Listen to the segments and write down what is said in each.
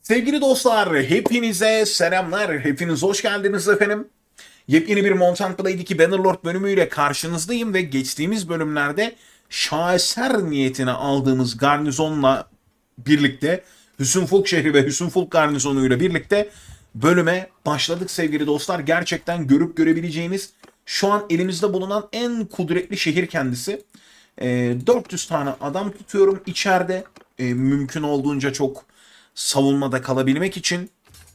Sevgili dostlar, hepinize selamlar. Hepiniz hoş geldiniz efendim. Yepyeni bir Mount and Blade'deki Bannerlord bölümüyle karşınızdayım ve geçtiğimiz bölümlerde şaheser niyetine aldığımız garnizonla birlikte Hüsnüfulk şehri ve Hüsnüfulk garnizonuyla birlikte bölüme başladık sevgili dostlar. Gerçekten görüp görebileceğiniz şu an elimizde bulunan en kudretli şehir kendisi. 400 tane adam tutuyorum içeride. Mümkün olduğunca çok savunmada kalabilmek için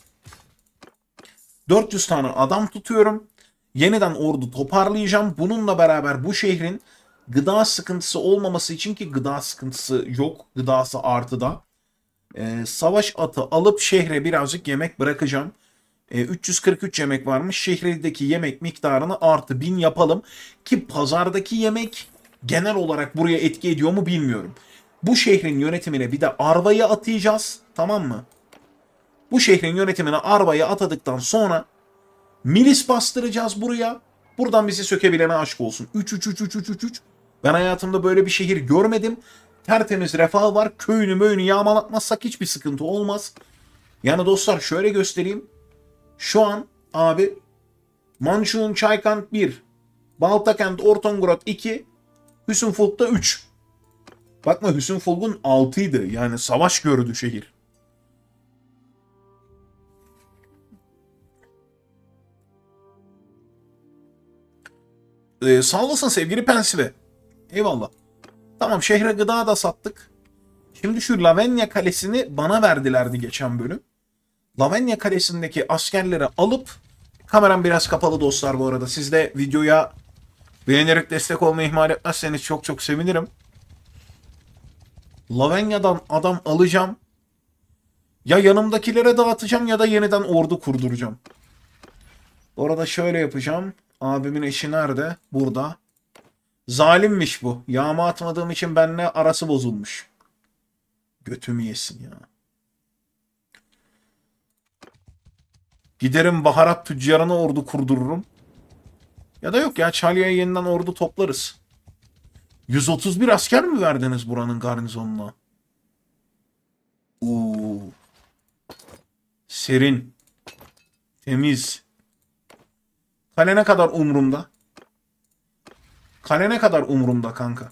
400 tane adam tutuyorum. Yeniden ordu toparlayacağım. Bununla beraber bu şehrin gıda sıkıntısı olmaması için, ki gıda sıkıntısı yok, gıdası artıda. Savaş atı alıp şehre birazcık yemek bırakacağım. 343 yemek varmış. Şehirdeki yemek miktarını artı 1000 yapalım. Ki pazardaki yemek genel olarak buraya etki ediyor mu bilmiyorum. Bu şehrin yönetimine bir de Arva'yı atayacağız. Tamam mı? Bu şehrin yönetimine Arva'yı atadıktan sonra milis bastıracağız buraya. Buradan bizi sökebilene aşk olsun. 3. Ben hayatımda böyle bir şehir görmedim. Tertemiz refah var. Köyünü möyünü yağmalatmazsak hiçbir sıkıntı olmaz. Yani dostlar şöyle göstereyim. Şu an abi Mançu'nun Çaykant 1, Baltakent Ortongorod 2, Hüsnüfulk'ta 3. Bakma Hüsnüfulk'un 6'ydı. Yani savaş gördü şehir. Sağ olasın sevgili Pensive. Eyvallah. Tamam, şehre gıda da sattık. Şimdi şu Lavenya Kalesi'ni bana verdilerdi geçen bölüm. Lavenya Kalesi'ndeki askerleri alıp, kameram biraz kapalı dostlar bu arada. Siz de videoya beğenerek destek olmayı ihmal etmezseniz çok çok sevinirim. Lavenya'dan adam alacağım. Ya yanımdakilere dağıtacağım ya da yeniden ordu kurduracağım. Bu arada şöyle yapacağım. Abimin eşi nerede? Burada. Zalimmiş bu. Yağma atmadığım için benimle arası bozulmuş. Götümü yesin ya. Giderim baharat tüccarına ordu kurdururum. Ya da yok ya, Çalya'ya yeniden ordu toplarız. 131 asker mi verdiniz buranın garnizonuna? Oo. Serin. Temiz. Kale ne kadar umurumda? Kale ne kadar umurumda kanka?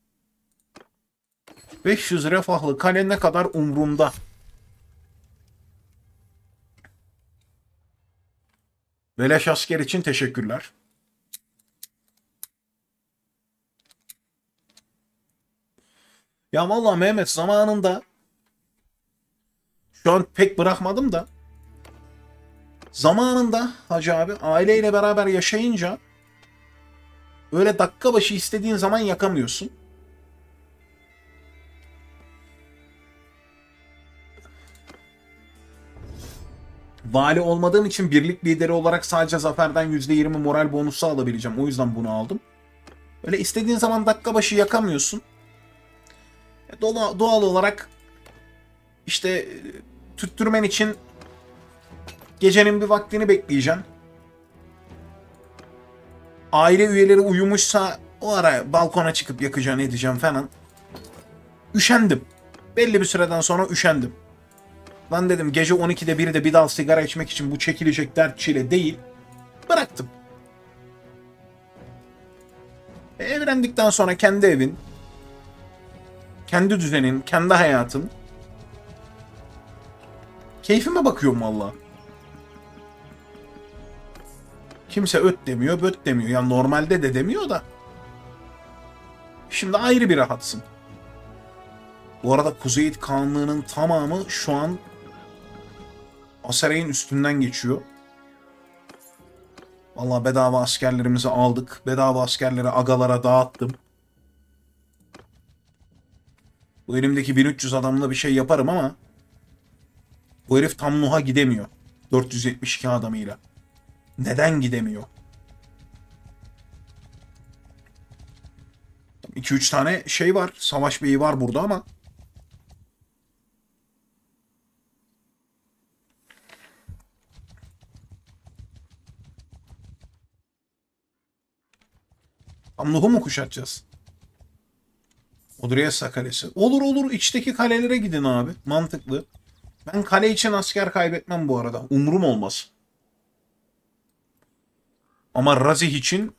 500 refahlı kale ne kadar umurumda? Beleş asker için teşekkürler. Ya vallahi Mehmet, zamanında şu an pek bırakmadım da zamanında Hacı abi aileyle beraber yaşayınca öyle dakika başı istediğin zaman yakamıyorsun. Vali olmadığım için birlik lideri olarak sadece zaferden %20 moral bonusu alabileceğim. O yüzden bunu aldım. Öyle istediğin zaman dakika başı yakamıyorsun. Doğal olarak işte tüttürmen için gecenin bir vaktini bekleyeceksin. Aile üyeleri uyumuşsa o ara balkona çıkıp yakacağım edeceğim falan. Üşendim. Belli bir süreden sonra üşendim. Lan dedim, gece 12'de 1'de bir dal sigara içmek için bu çekilecek dert çile değil. Bıraktım. Evlendikten sonra kendi evin, kendi düzenin, kendi hayatın. Keyfime bakıyorum valla. Kimse öt demiyor, böt demiyor. Yani normalde de demiyor da. Şimdi ayrı bir rahatsın. Bu arada Kuzeyit Kağanlığı'nın tamamı şu an Asaray'ın üstünden geçiyor. Vallahi bedava askerlerimizi aldık. Bedava askerleri agalara dağıttım. Bu elimdeki 1300 adamla bir şey yaparım ama bu herif tam Nuh'a gidemiyor. 472 adamıyla. Neden gidemiyor? 2-3 tane şey var. Savaş beyi var burada ama tam Nuh'u mu kuşatacağız? Odriyasa Kalesi. Olur olur, içteki kalelere gidin abi. Mantıklı. Ben kale için asker kaybetmem bu arada. Umurum olmaz. Ama Razih için...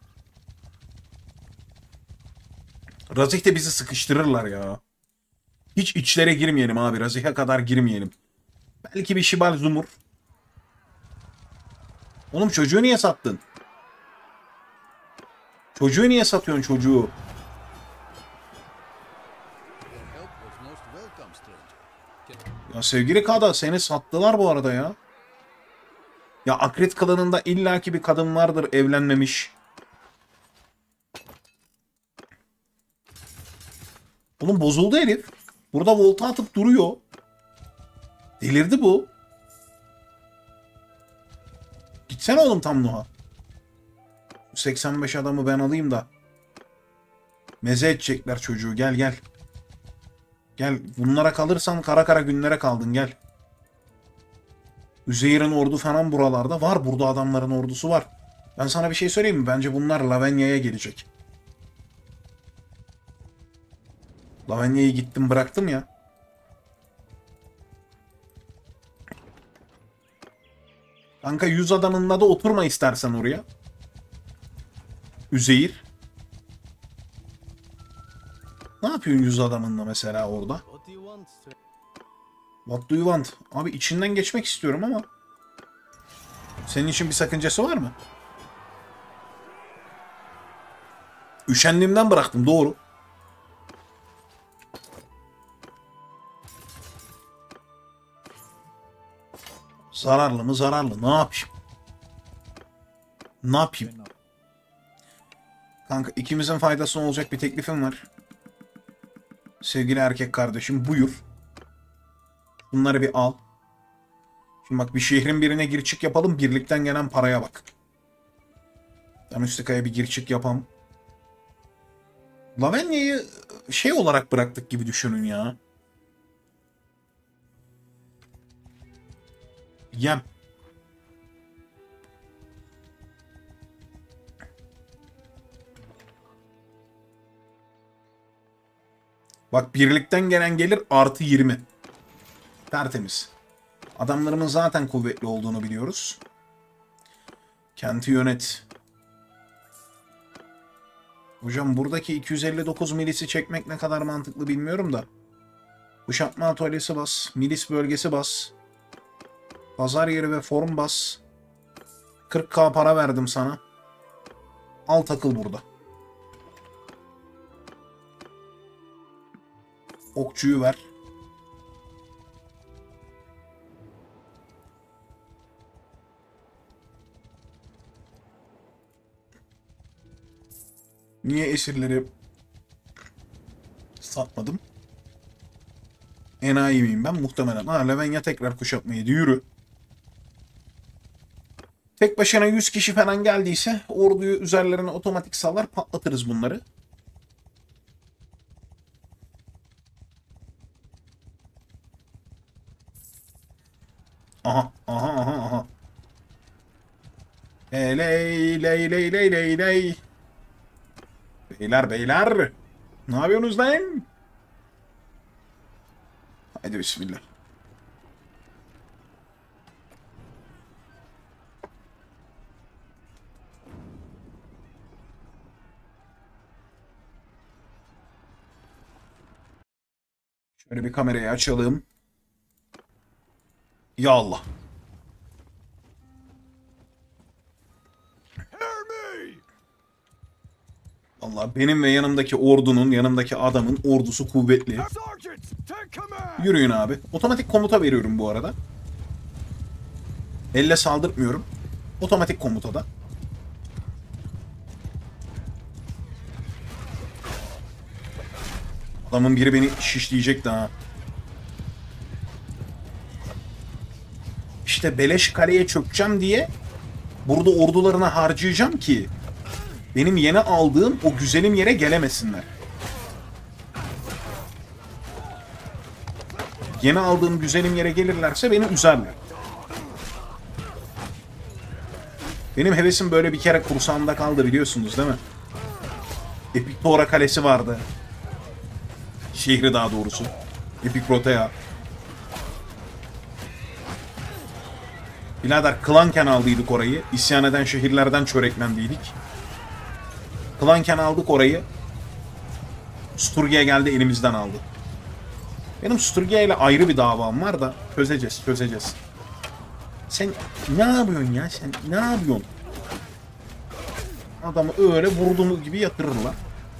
Razih de bizi sıkıştırırlar ya. Hiç içlere girmeyelim abi. Razih'e kadar girmeyelim. Belki bir Şibal Zumur. Oğlum çocuğu niye sattın? Çocuğu niye satıyorsun çocuğu? Ya sevgili Kada seni sattılar bu arada ya. Ya Akrit klanında illaki bir kadın vardır evlenmemiş. Oğlum bozuldu herif. Burada volta atıp duruyor. Delirdi bu. Gitsene oğlum tam Nuh'a. 85 adamı ben alayım da. Meze edecekler çocuğu. Gel gel. Gel. Bunlara kalırsan kara kara günlere kaldın gel. Üzeyir'in ordu falan buralarda. Var burada adamların ordusu var. Ben sana bir şey söyleyeyim mi? Bence bunlar Lavenya'ya gelecek. Lavenya'yı gittim bıraktım ya. Kanka 100 adamınla da oturma istersen oraya. Üzeyir. Ne yapıyorsun 100 adamınla mesela orada? What do you want? Abi içinden geçmek istiyorum ama. Senin için bir sakıncası var mı? Üşendiğimden bıraktım doğru. Zararlı mı zararlı? Ne yapayım? Ne yapayım? Kanka ikimizin faydasına olacak bir teklifim var. Sevgili erkek kardeşim buyur. Bunları bir al. Şimdi bak bir şehrin birine gir çık yapalım. Birlikten gelen paraya bak. Damüstika'ya bir gir çık yapalım. Lavenya'yı şey olarak bıraktık gibi düşünün ya. Yem. Bak birlikten gelen gelir artı 20. Tertemiz. Adamlarımın zaten kuvvetli olduğunu biliyoruz. Kenti yönet. Hocam buradaki 259 milisi çekmek ne kadar mantıklı bilmiyorum da. Kuşatma atölyesi bas. Milis bölgesi bas. Pazar yeri ve form bas. 40k para verdim sana. Al takıl burada. Okçuyu ver. Niye esirleri satmadım? Enayi miyim ben? Muhtemelen. Ha Levenya tekrar kuşatmayı yürü. Tek başına 100 kişi falan geldiyse orduyu üzerlerine otomatik sallar patlatırız bunları. Aha aha aha aha. Ley ley ley ley ley ley. Beyler beyler. Ne yapıyorsunuz lan? Haydi bismillah. Şöyle bir kamerayı açalım. Ya Allah. Allah benim ve yanımdaki ordunun, yanımdaki adamın ordusu kuvvetli. Yürüyün abi. Otomatik komuta veriyorum bu arada. Elle saldırtmıyorum. Otomatik komutada. Adamın biri beni şişleyecek daha. İşte beleş kaleye çökeceğim diye burada ordularını harcayacağım ki benim yeni aldığım o güzelim yere gelemesinler. Yeni aldığım güzelim yere gelirlerse beni üzerler. Benim hevesim böyle bir kere kursağımda kaldı biliyorsunuz değil mi? Epiktora Kalesi vardı. Şehri daha doğrusu. Epikrotea. Birader klanken aldıydık orayı. İsyan eden şehirlerden çöreklendiydik. Klanken aldık orayı. Sturgia geldi elimizden aldı. Benim Sturgia ile ayrı bir davam var da çözeceğiz. Sen ne yapıyorsun ya? Sen ne yapıyorsun? Adamı öyle vurduğu gibi yatırırlar.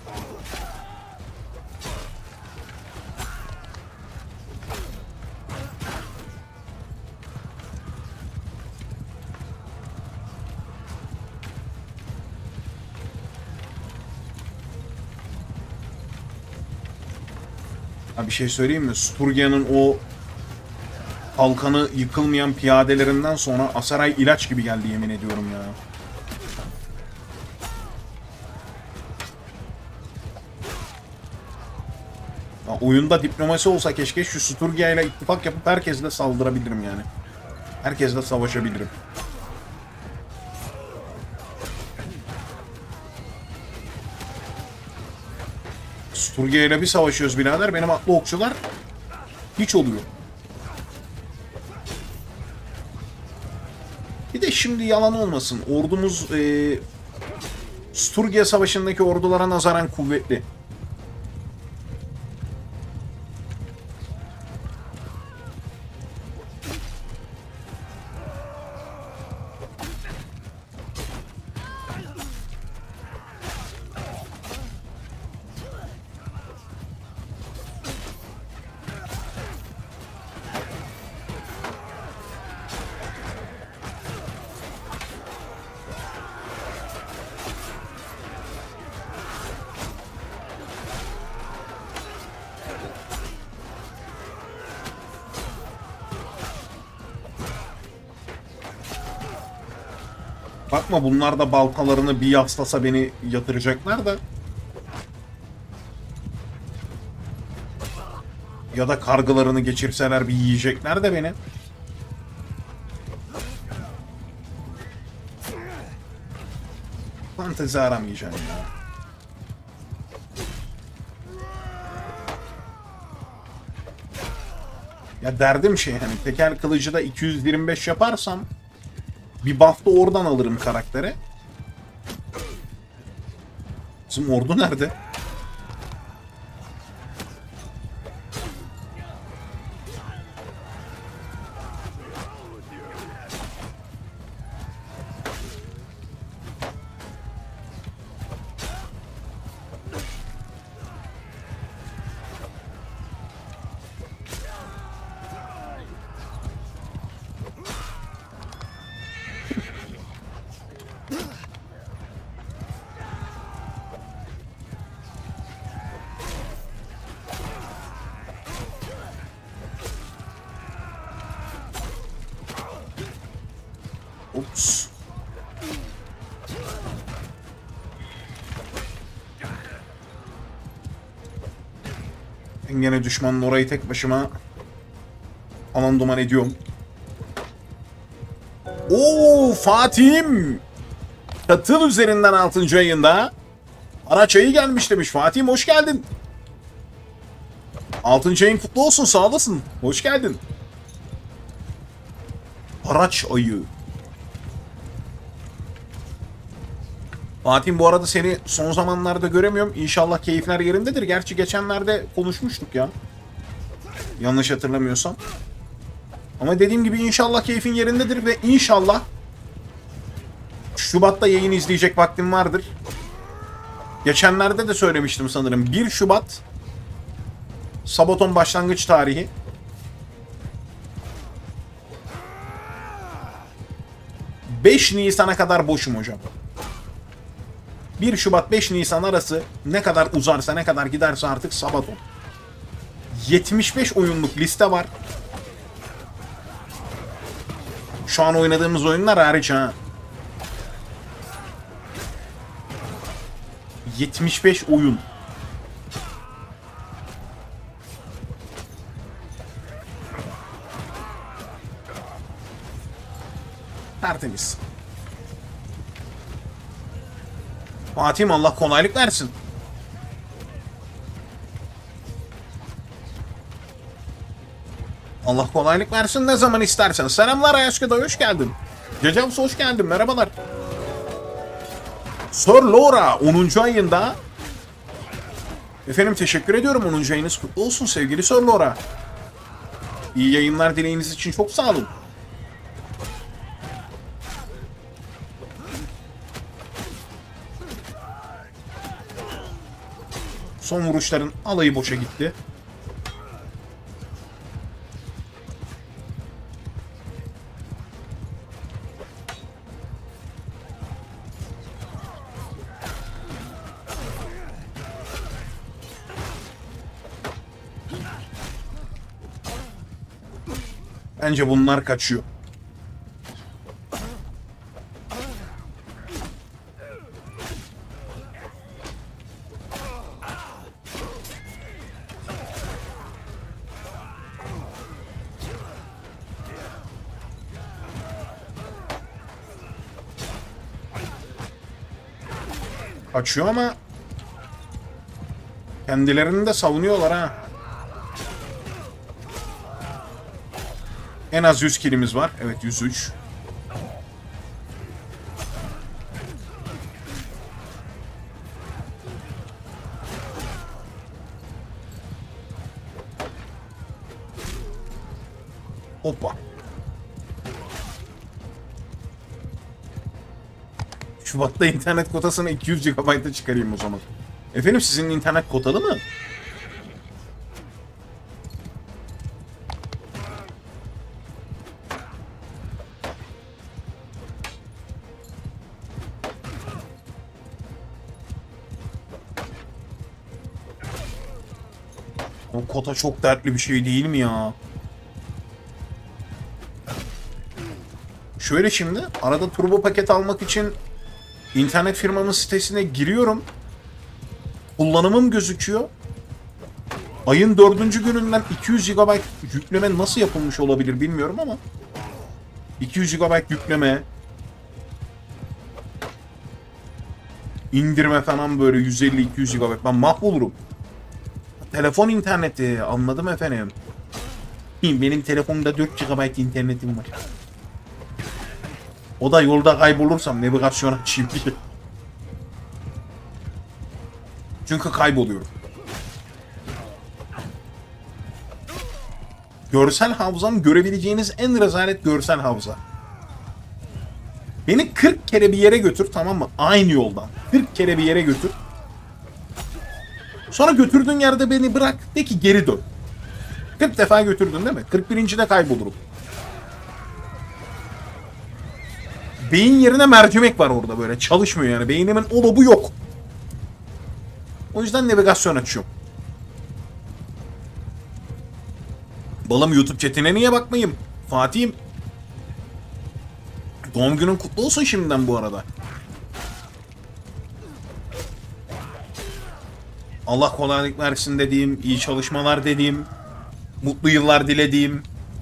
Ha, bir şey söyleyeyim mi? Sturgia'nın o kalkanı yıkılmayan piyadelerinden sonra Asaray ilaç gibi geldi, yemin ediyorum ya. Ya oyunda diplomasi olsa keşke, şu Sturgia ile ittifak yapıp herkesle saldırabilirim yani. Herkesle savaşabilirim. Sturgia ile bir savaşıyoruz birader. Benim atlı okçular hiç oluyor. Bir de şimdi yalan olmasın, ordumuz Sturgia Savaşı'ndaki ordulara nazaran kuvvetli. Bakma, bunlar da baltalarını bir yaslasa beni yatıracaklar da. Ya da kargılarını geçirseler bir yiyecekler de beni. Fantezi aramayacağım ya. Ya derdim şey, hani tekel kılıcı da 225 yaparsam bir buff da oradan alırım karaktere. Bizim ordu nerede? Ops. Ben gene düşmanın orayı tek başıma aman duman ediyorum. Oo, Fatih'im. Katıl üzerinden 6. ayında araç ayı gelmiş demiş. Fatih'im hoş geldin. 6. ayın kutlu olsun, sağ olasın. Hoş geldin. Araç ayı. Fatih'im, bu arada seni son zamanlarda göremiyorum. İnşallah keyifler yerindedir. Gerçi geçenlerde konuşmuştuk ya. Yanlış hatırlamıyorsam. Ama dediğim gibi inşallah keyfin yerindedir ve inşallah Şubat'ta yayın izleyecek vaktim vardır. Geçenlerde de söylemiştim sanırım. 1 Şubat Sabaton başlangıç tarihi. Nisan'a kadar boşum hocam. 1 Şubat 5 Nisan arası ne kadar uzarsa, ne kadar giderse artık Sabaton. 75 oyunluk liste var. Şu an oynadığımız oyunlar hariç ha. 75 oyun. Tertemiz. Fatih'im, Allah kolaylık versin. Allah kolaylık versin ne zaman istersen. Selamlar Ayaşka'da, hoş geldin. Cecavs hoş geldin, merhabalar. Sir Laura 10. ayında. Efendim teşekkür ediyorum, 10. ayınız kutlu olsun sevgili Sir Laura. İyi yayınlar dileğiniz için çok sağ olun. Son vuruşların alayı boşa gitti. Bence bunlar kaçıyor. Kaçıyor ama kendilerini de savunuyorlar ha. En az 100 kilimiz var. Evet, 103. Hoppa. Şubat'ta internet kotasını 200 GB'a çıkarayım o zaman. Efendim sizin internet kotalı mı? O kota çok dertli bir şey değil mi ya? Şöyle şimdi arada turbo paket almak için internet firmamın sitesine giriyorum. Kullanımım gözüküyor. Ayın 4. gününden 200 GB yükleme nasıl yapılmış olabilir bilmiyorum ama 200 GB yükleme, indirme falan böyle 150-200 GB, ben mahvolurum. Telefon interneti, anladım efendim. Benim telefonda 4 GB internetim var. O da yolda kaybolursam navigasyon açayım diye. Çünkü kayboluyorum. Görsel hafızam görebileceğiniz en rezalet görsel hafıza. Beni 40 kere bir yere götür, tamam mı? Aynı yoldan. 40 kere bir yere götür. Sonra götürdüğün yerde beni bırak. De ki geri dön. 40 defa götürdün değil mi? 41. de kaybolurum. Beyin yerine mercimek var orada böyle. Çalışmıyor yani. Beynimin o da bu yok. O yüzden navigasyon açıyorum. Balım YouTube chatine niye bakmayayım? Fatih'im. Doğum günün kutlu olsun şimdiden bu arada. Allah kolaylık versin dediğim, iyi çalışmalar dediğim, mutlu yıllar dilediğim.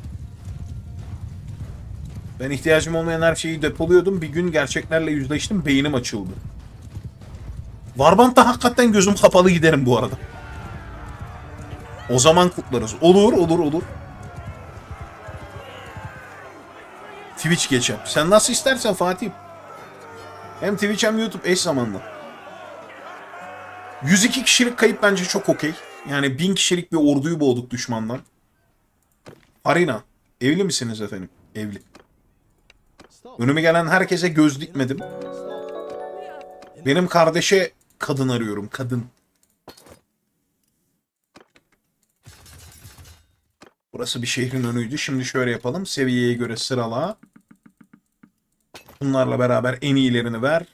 Ben ihtiyacım olmayan her şeyi depoluyordum. Bir gün gerçeklerle yüzleştim, beynim açıldı. Warband'da hakikaten gözüm kapalı giderim bu arada. O zaman kutlarız. Olur, olur, olur. Twitch geçer. Sen nasıl istersen Fatih. Hem Twitch hem YouTube eş zamanlı. 102 kişilik kayıp bence çok okey. Yani 1000 kişilik bir orduyu boğduk düşmandan. Arena. Evli misiniz efendim? Evli. Önüme gelen herkese göz dikmedim. Benim kardeşe kadın arıyorum. Kadın. Burası bir şehrin önüydü. Şimdi şöyle yapalım. Seviyeye göre sırala. Bunlarla beraber en iyilerini ver.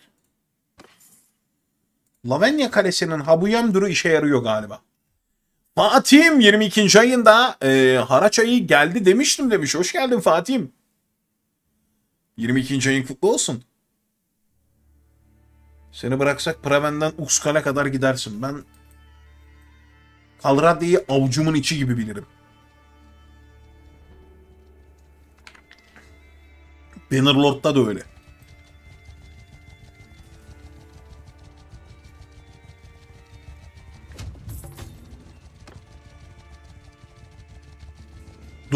Lavenya Kalesi'nin Habuyam Duru işe yarıyor galiba. Fatih'im 22. ayında haraç ayı geldi demiştim demiş. Hoş geldin Fatih'im. 22. ayın kutlu olsun. Seni bıraksak Praven'den Uxkal'e kadar gidersin. Ben Kalradya'yı avucumun içi gibi bilirim. Bannerlord'da da öyle.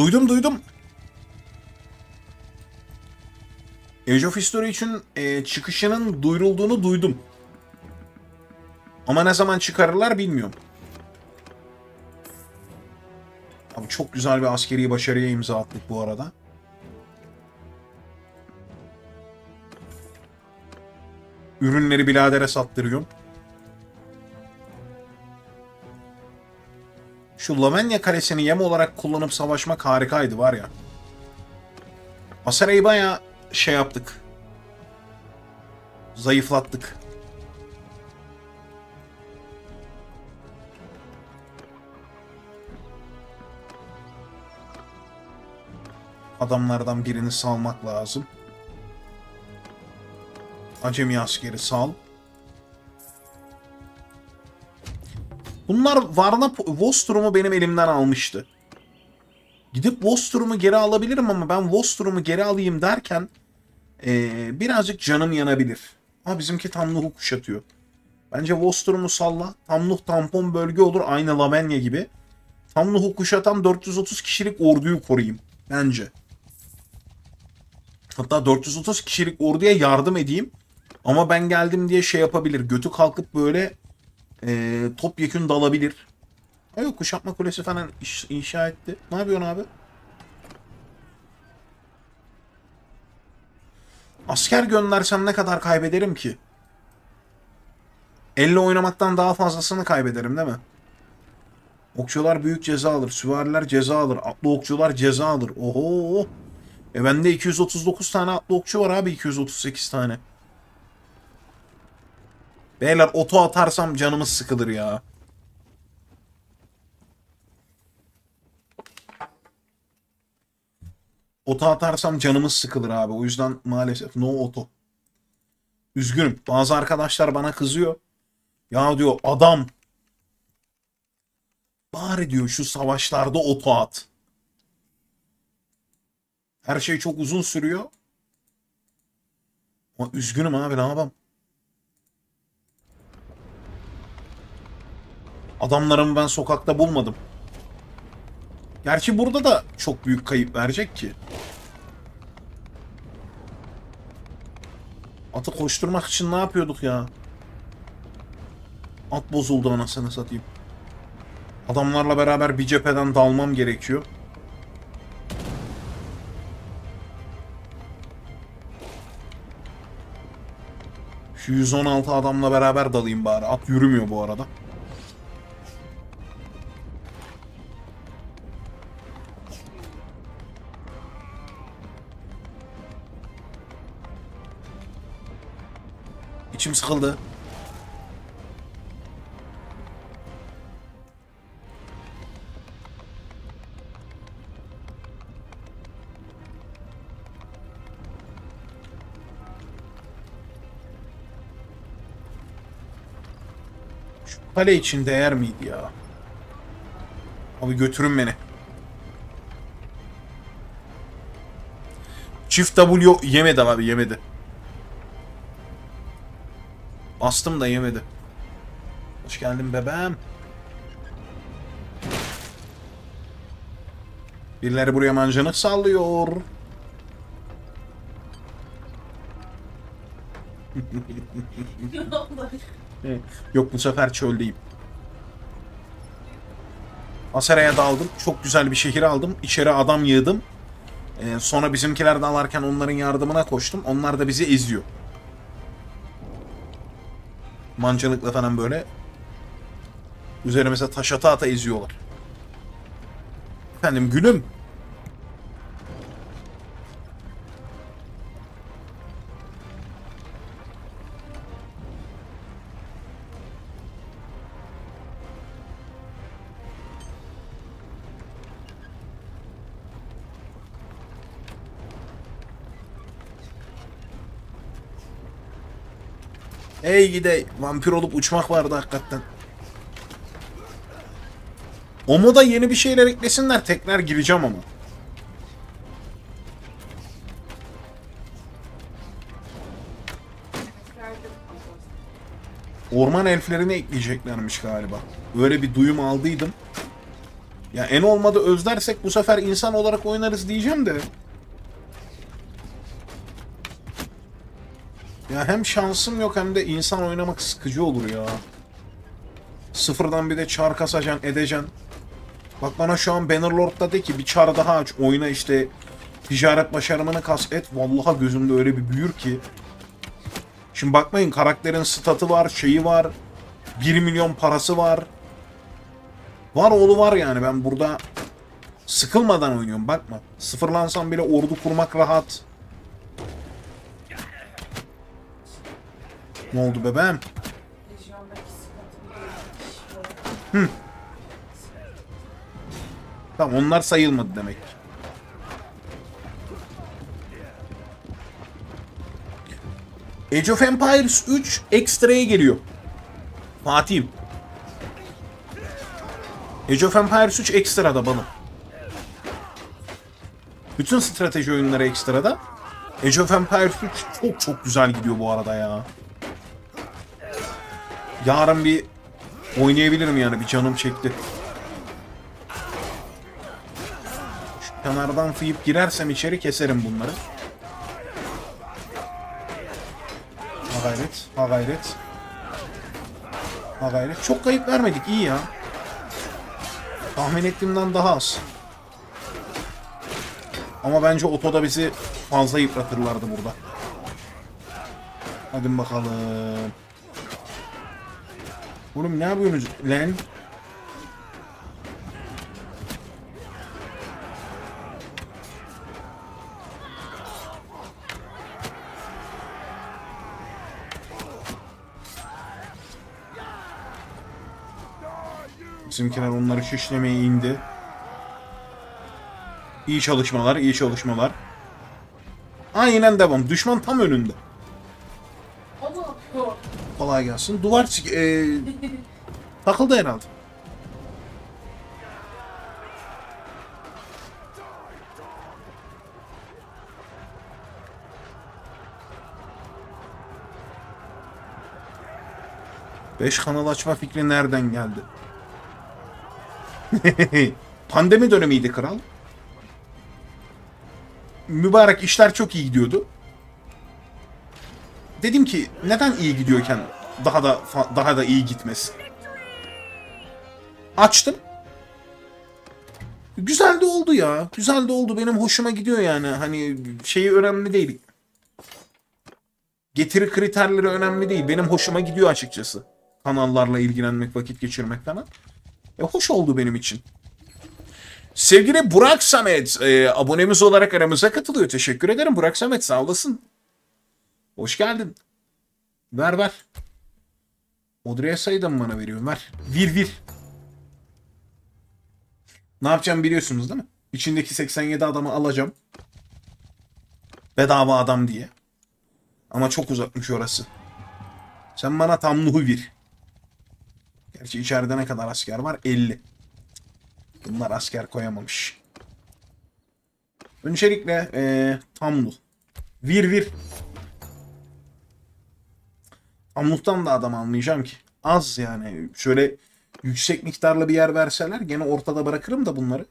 Duydum duydum. Age of History için çıkışının duyurulduğunu duydum. Ama ne zaman çıkarırlar bilmiyorum. Abi çok güzel bir askeri başarıya imza attık bu arada. Ürünleri biradere sattırıyorum. Şu Lavenya Kalesi'ni yem olarak kullanıp savaşmak harikaydı var ya. Asara'yı bayağı şey yaptık. Zayıflattık. Adamlardan birini salmak lazım. Acemi askeri sal. Bunlar Varna Vostrum'u benim elimden almıştı. Gidip Vostrum'u geri alabilirim ama ben Vostrum'u geri alayım derken birazcık canım yanabilir. Ama bizimki Tamnuh'u kuşatıyor. Bence Vostrum'u salla. Tamnuh tampon bölge olur aynı Lavenya gibi. Tamnuh'u kuşatan 430 kişilik orduyu koruyayım. Bence. Hatta 430 kişilik orduya yardım edeyim. Ama ben geldim diye şey yapabilir. Götü kalkıp böyle topyekün dalabilir. Yok kuşatma kulesi falan inşa etti. Ne yapıyorsun abi? Asker göndersem ne kadar kaybederim ki? Elle oynamaktan daha fazlasını kaybederim değil mi? Okçular büyük ceza alır. Süvariler ceza alır. Atlı okçular ceza alır. Oho. Bende 239 tane atlı okçu var abi. 238 tane. Beyler oto atarsam canımız sıkılır ya. Oto atarsam canımız sıkılır abi. O yüzden maalesef no oto. Üzgünüm. Bazı arkadaşlar bana kızıyor. Ya diyor adam. Bari diyor şu savaşlarda oto at. Her şey çok uzun sürüyor. Ama üzgünüm abi ne yapalım. Adamlarımı ben sokakta bulmadım. Gerçi burada da çok büyük kayıp verecek ki. Atı koşturmak için ne yapıyorduk ya? At bozuldu anasını satayım. Adamlarla beraber bir cepheden dalmam gerekiyor. Şu 116 adamla beraber dalayım bari. At yürümüyor bu arada. İçim sıkıldı. Şu kale için değer miydi ya? Abi götürün beni. Çift W yemedi abi yemedi. Bastım da yemedi. Hoş geldin bebeğim. Birileri buraya mancınık sallıyor. Yok bu sefer çöldeyim. Asara'ya daldım. Çok güzel bir şehir aldım. İçeri adam yığdım. Sonra bizimkiler dalarken onların yardımına koştum. Onlar da bizi eziyor. Mancınıkla falan böyle. Üzerimize taş ata ata eziyorlar. Efendim gülüm. Ey gide vampir olup uçmak vardı hakikaten. O moda yeni bir şeyler eklesinler tekrar gireceğim ama. Orman elflerini ekleyeceklermiş galiba. Öyle bir duyum aldıydım. Ya en olmadı özlersek bu sefer insan olarak oynarız diyeceğim de. Ya hem şansım yok hem de insan oynamak sıkıcı olur ya. Sıfırdan bir de çar kasacaksın, edeceksin. Bak bana şu an Bannerlord'da de ki bir çar daha aç, oyna işte ticaret başarımını kas et. Vallahi gözümde öyle bir büyür ki. Şimdi bakmayın, karakterin statı var, şeyi var. 1 milyon parası var. Var oğlu var yani, ben burada sıkılmadan oynuyorum bakma. Sıfırlansam bile ordu kurmak rahat. Ne oldu bebeğim? Hı. Tamam, onlar sayılmadı demek. Age of Empires 3 ekstraya geliyor. Fatih'im. Age of Empires 3 ekstrada balım. Bütün strateji oyunları ekstrada. Age of Empires 3 çok güzel gidiyor bu arada ya. Yarın bir oynayabilirim yani, bir canım çekti. Şu kenardan fıyıp girersem içeri keserim bunları. Ha gayret, ha gayret. Ha gayret. Çok kayıp vermedik, iyi ya. Tahmin ettiğimden daha az. Ama bence otoda bizi fazla yıpratırlardı burada. Hadi bakalım. Oğlum ne yapıyorsunuz lan? Bizimkiler onları şişlemeye indi. İyi çalışmalar, iyi çalışmalar. Aynen devam. Düşman tam önünde. Kolay gelsin. Duvar takıldı herhalde. Beş kanal açma fikri nereden geldi? Pandemi dönemiydi kral. Mübarek işler çok iyi gidiyordu. Dedim ki neden iyi gidiyorken daha da iyi gitmesin. Açtım. Güzel de oldu ya. Güzel de oldu. Benim hoşuma gidiyor yani. Hani şeyi önemli değil. Getiri kriterleri önemli değil. Benim hoşuma gidiyor açıkçası. Kanallarla ilgilenmek, vakit geçirmek falan. Hoş oldu benim için. Sevgili Burak Samet, abonemiz olarak aramıza katılıyor. Teşekkür ederim Burak Samet, sağ olasın. Hoş geldin. Ver ver. Odri'ye sayıda mı bana veriyorsun? Ver. Vir. Ne yapacağım biliyorsunuz değil mi? İçindeki 87 adamı alacağım. Bedava adam diye. Ama çok uzakmış orası. Sen bana tam Nuh'u vir. Gerçi içeride ne kadar asker var? 50. Bunlar asker koyamamış. Öncelikle Tamluh. Vir. Tamluh'tan da adam almayacağım ki. Az yani. Şöyle yüksek miktarlı bir yer verseler gene ortada bırakırım da bunları.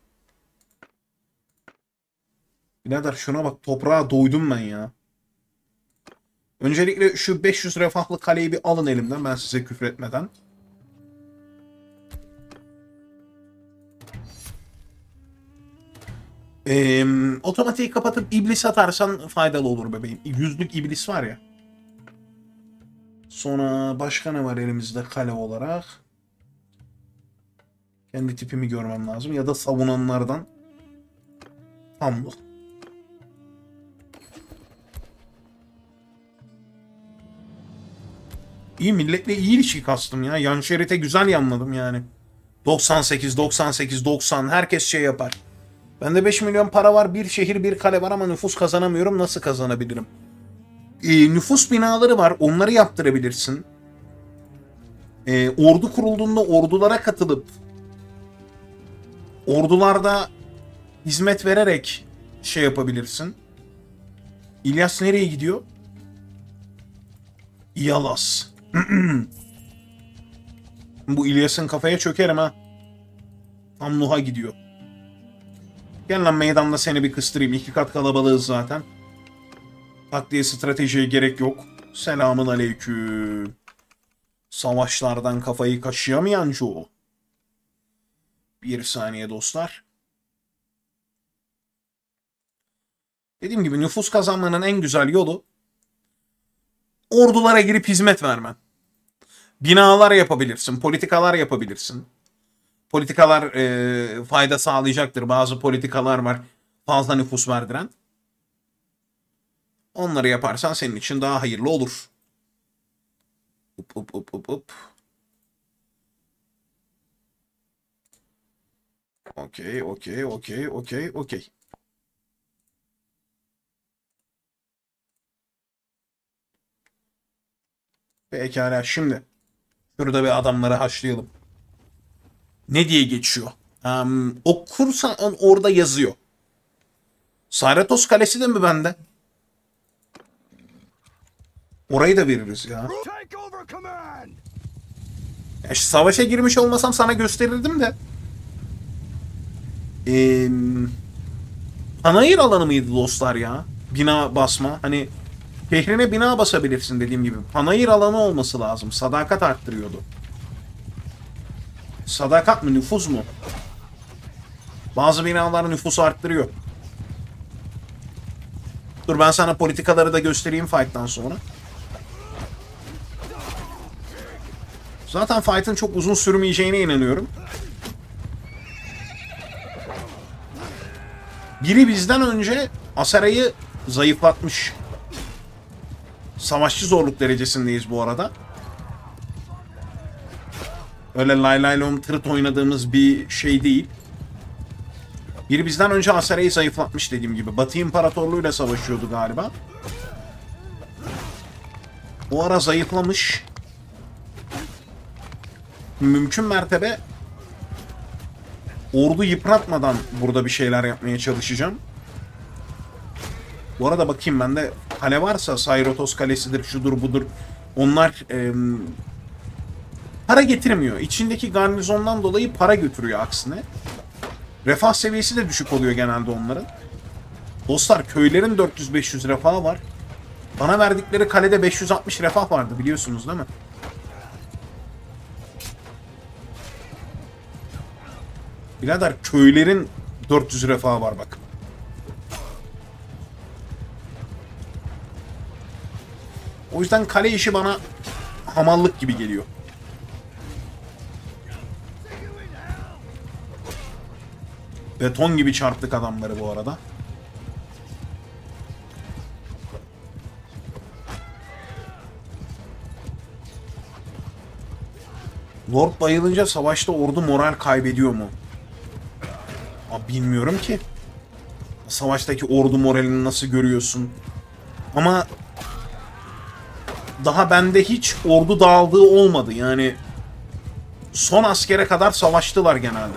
Birader şuna bak, toprağa doydum ben ya. Öncelikle şu 500 refahlı kaleyi bir alın elimden, ben size küfür etmeden. Otomatiği kapatıp iblis atarsan faydalı olur bebeğim. 100'lük iblis var ya. Sonra başka ne var elimizde kale olarak? Kendi tipimi görmem lazım. Ya da savunanlardan. Tamam. İyi, milletle iyi ilişki kastım ya. Yan şerite güzel yanladım yani. 98, 98, 90 herkes şey yapar. Bende 5 milyon para var, bir şehir bir kale var ama nüfus kazanamıyorum. Nasıl kazanabilirim? Nüfus binaları var, onları yaptırabilirsin. Ordu kurulduğunda ordulara katılıp ordularda hizmet vererek şey yapabilirsin. İlyas nereye gidiyor? İyalas. Bu İlyas'ın kafaya çökerim ha. Tam Nuh'a gidiyor. Gel lan meydanda seni bir kıstırayım. 2 kat kalabalığız zaten. Taktiğe, stratejiye gerek yok. Selamun aleyküm. Savaşlardan kafayı kaşıyamayan Joe. Bir saniye dostlar. Dediğim gibi nüfus kazanmanın en güzel yolu ordulara girip hizmet vermen. Binalar yapabilirsin, politikalar yapabilirsin. Politikalar fayda sağlayacaktır. Bazı politikalar var fazla nüfus verdiren. Onları yaparsan senin için daha hayırlı olur. Hop hop hop hop hop. Okey, okey, okey, okey, okey. Pekala şimdi. Şurada bir adamları haşlayalım. Ne diye geçiyor? Okursan orada yazıyor. Sayratos Kalesi de mi bende? Orayı da veririz ya. Savaşa girmiş olmasam sana gösterirdim de. Panayır alanı mıydı dostlar ya? Bina basma. Hani şehrine bina basabilirsin dediğim gibi. Panayır alanı olması lazım. Sadakat arttırıyordu. Sadakat mı, nüfuz mu? Bazı binalar nüfus arttırıyor. Dur ben sana politikaları da göstereyim fight'tan sonra. Zaten fight'ın çok uzun sürmeyeceğine inanıyorum. Biri bizden önce Asera'yı zayıflatmış. Savaşçı zorluk derecesindeyiz bu arada. Öyle lay lay lom tırıt oynadığımız bir şey değil. Biri bizden önce Asera'yı zayıflatmış dediğim gibi. Batı İmparatorluğu'yla savaşıyordu galiba. O ara zayıflamış. Mümkün mertebe ordu yıpratmadan burada bir şeyler yapmaya çalışacağım. Bu arada bakayım bende kale varsa Sayratos Kalesi'dir, şudur budur. Onlar para getirmiyor. İçindeki garnizondan dolayı para götürüyor aksine. Refah seviyesi de düşük oluyor genelde onların. Dostlar köylerin 400-500 refahı var. Bana verdikleri kalede 560 refah vardı biliyorsunuz değil mi? Birader köylerin 400 refahı var bak. O yüzden kale işi bana hamallık gibi geliyor. Beton gibi çarptık adamları bu arada. Lord bayılınca savaşta ordu moral kaybediyor mu? Abi bilmiyorum ki. Savaştaki ordu moralini nasıl görüyorsun? Ama daha bende hiç ordu dağıldığı olmadı. Yani son askere kadar savaştılar genelde.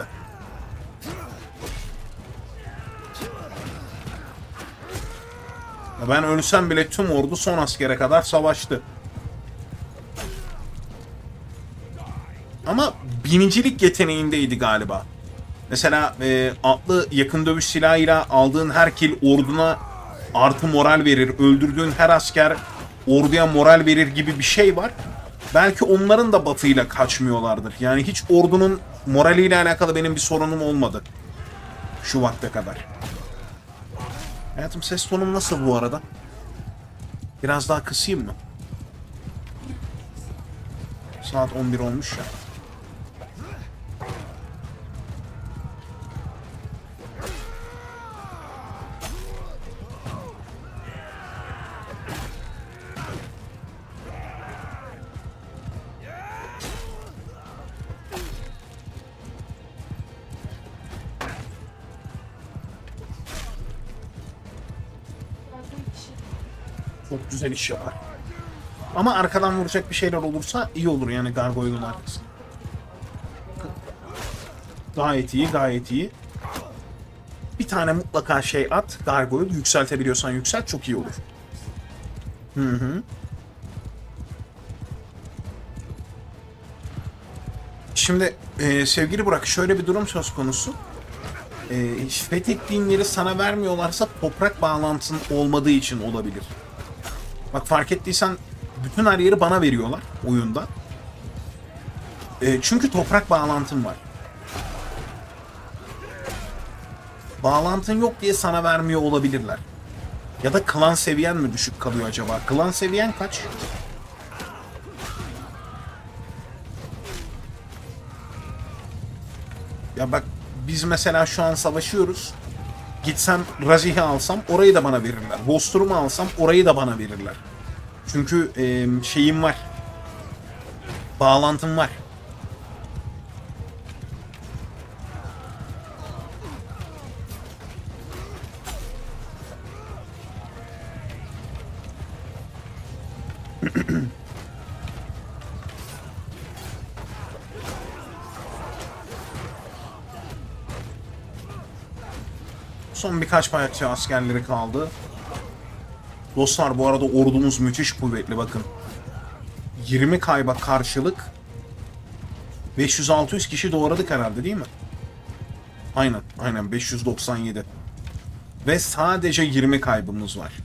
Ben ölsem bile tüm ordu son askere kadar savaştı. Ama binicilik yeteneğindeydi galiba. Mesela atlı yakın dövüş silahıyla aldığın her kill orduna artı moral verir. Öldürdüğün her asker orduya moral verir gibi bir şey var. Belki onların da buff'ıyla kaçmıyorlardır. Yani hiç ordunun moraliyle alakalı benim bir sorunum olmadı. Şu vakte kadar. Hayatım ses tonum nasıl bu arada? Biraz daha kısayım mı? Saat 11 olmuş ya. Çok güzel iş yapar. Ama arkadan vuracak bir şeyler olursa iyi olur yani gargoyle'un arkasında. Gayet iyi, gayet iyi. Bir tane mutlaka şey at, gargoyle yükseltebiliyorsan yükselt, çok iyi olur. Hı hı. Şimdi sevgili Burak, şöyle bir durum söz konusu. Fethettiğin yeri sana vermiyorlarsa toprak bağlantın olmadığı için olabilir. Bak, fark ettiysen bütün her yeri bana veriyorlar oyunda. Çünkü toprak bağlantım var. Bağlantın yok diye sana vermiyor olabilirler. Ya da klan seviyen mi düşük kalıyor acaba? Klan seviyen kaç? Ya bak, biz mesela şu an savaşıyoruz. Gitsem Rajih'i alsam orayı da bana verirler. Bostrum'u alsam orayı da bana verirler. Çünkü şeyim var. Bağlantım var. Son birkaç parça askerleri kaldı. Dostlar, bu arada ordumuz müthiş kuvvetli, bakın. 20 kayba karşılık 500-600 kişi doğradık herhalde, değil mi? Aynen 597. Ve sadece 20 kaybımız var.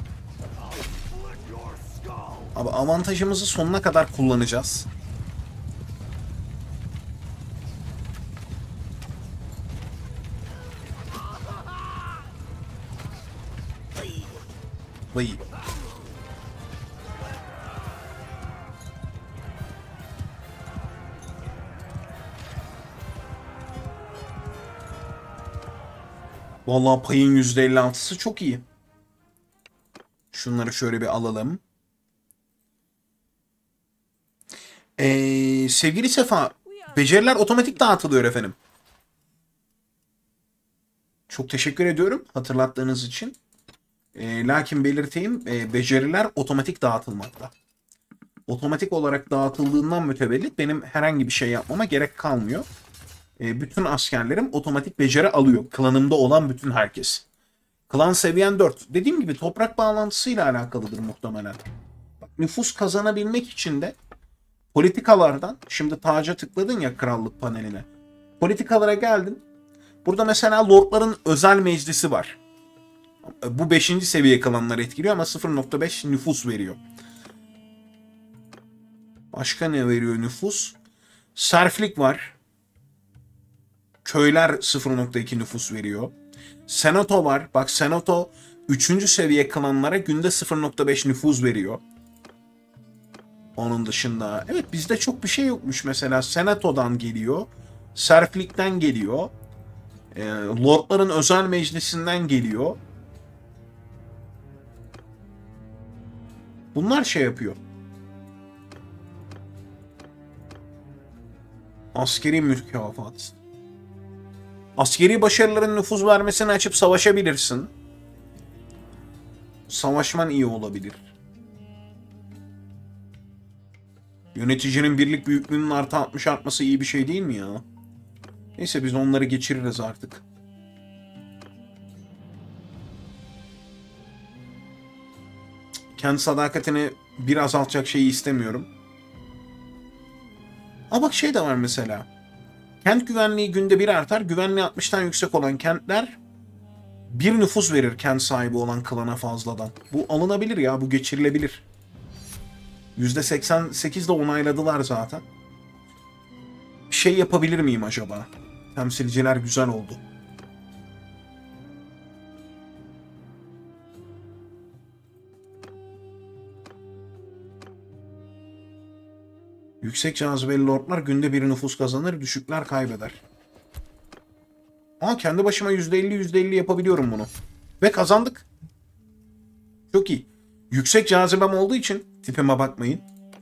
Abi, avantajımızı sonuna kadar kullanacağız. Vay. Vallahi payın %56'sı çok iyi. Şunları şöyle bir alalım. Sevgili Sefa, beceriler otomatik dağıtılıyor efendim. Çok teşekkür ediyorum hatırlattığınız için. Lakin belirteyim, beceriler otomatik dağıtılmakta. Otomatik olarak dağıtıldığından mütevellit benim herhangi bir şey yapmama gerek kalmıyor. Bütün askerlerim otomatik beceri alıyor. Klanımda olan bütün herkes. Klan seviyen 4. Dediğim gibi toprak bağlantısıyla alakalıdır muhtemelen. Bak, nüfus kazanabilmek için de politikalardan, şimdi taca tıkladın ya krallık paneline. Politikalara geldin. Burada mesela lordların özel meclisi var. Bu 5. seviye klanları etkiliyor ama 0.5 nüfus veriyor. Başka ne veriyor nüfus? Serflik var. Köyler 0.2 nüfus veriyor. Senato var. Bak, Senato 3. seviye klanlara günde 0.5 nüfus veriyor. Onun dışında evet, bizde çok bir şey yokmuş. Mesela Senato'dan geliyor. Serflikten geliyor. Lordların özel meclisinden geliyor. Bunlar şey yapıyor. Askeri mükafat. Askeri başarıların nüfuz vermesini açıp savaşabilirsin. Savaşman iyi olabilir. Yöneticinin birlik büyüklüğünün artı 60 artması iyi bir şey değil mi ya? Neyse, biz onları geçiririz artık. Kendi sadakatini bir azaltacak şeyi istemiyorum. Ama bak, şey de var mesela. Kent güvenliği günde 1 artar. Güvenliği 60'tan yüksek olan kentler bir nüfus verir kent sahibi olan klana fazladan. Bu alınabilir ya, bu geçirilebilir. %88 de onayladılar zaten. Bir şey yapabilir miyim acaba? Temsilciler güzel oldu. Yüksek cazibeli lordlar günde bir nüfus kazanır, düşükler kaybeder. Aa, kendi başıma %50 yapabiliyorum bunu. Ve kazandık. Çok iyi. Yüksek cazibem olduğu için tipime bakmayın.